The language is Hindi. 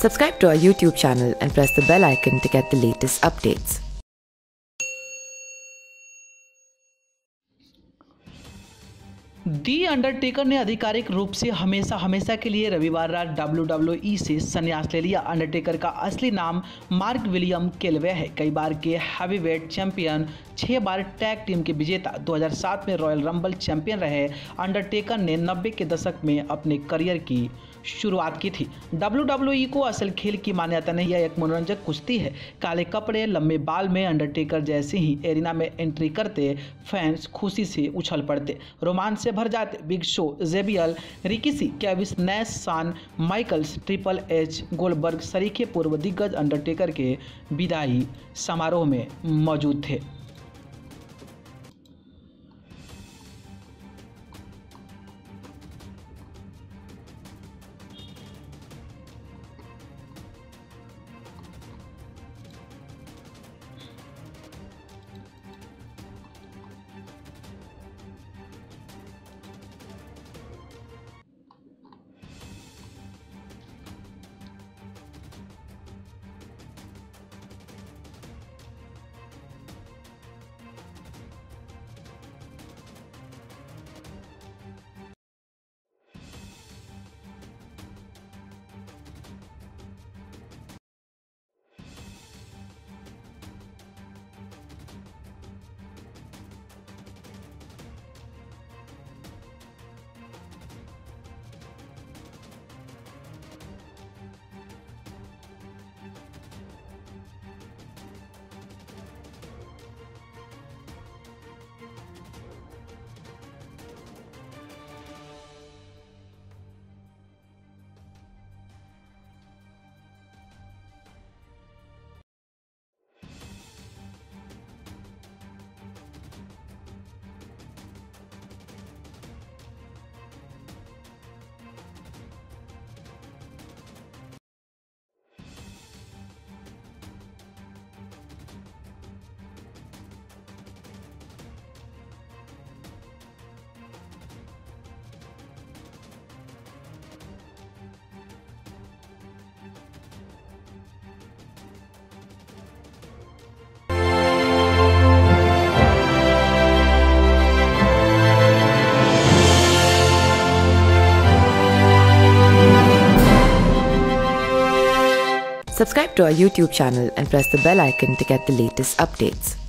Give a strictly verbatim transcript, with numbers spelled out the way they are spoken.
Subscribe to our YouTube channel and press the bell icon to get the latest updates. The Undertaker ने आधिकारिक रूप से हमेशा हमेशा के लिए रविवार रात डब्ल्यू डब्ल्यू ई से संन्यास ले लिया। अंडरटेकर का असली नाम मार्क विलियम केलवे है। कई बार के हैवीवेट चैंपियन, छह बार टैग टीम के विजेता, दो हज़ार सात में रॉयल रंबल चैंपियन रहे। अंडरटेकर ने नब्बे के दशक में अपने करियर की शुरुआत की थी। डब्ल्यू डब्ल्यू ई को असल खेल की मान्यता नहीं, यह एक मनोरंजक कुश्ती है। काले कपड़े, लंबे बाल में अंडरटेकर जैसे ही एरिना में एंट्री करते, फैंस खुशी से उछल पड़ते, रोमांच से भर जाते। Big Show, JBL, Rikishi, Kevin Nash, Shawn Michaels, Triple H, Goldberg सरीखे पूर्व दिग्गज अंडरटेकर के विदाई समारोह में मौजूद थे। Subscribe to our YouTube channel and press the bell icon to get the latest updates.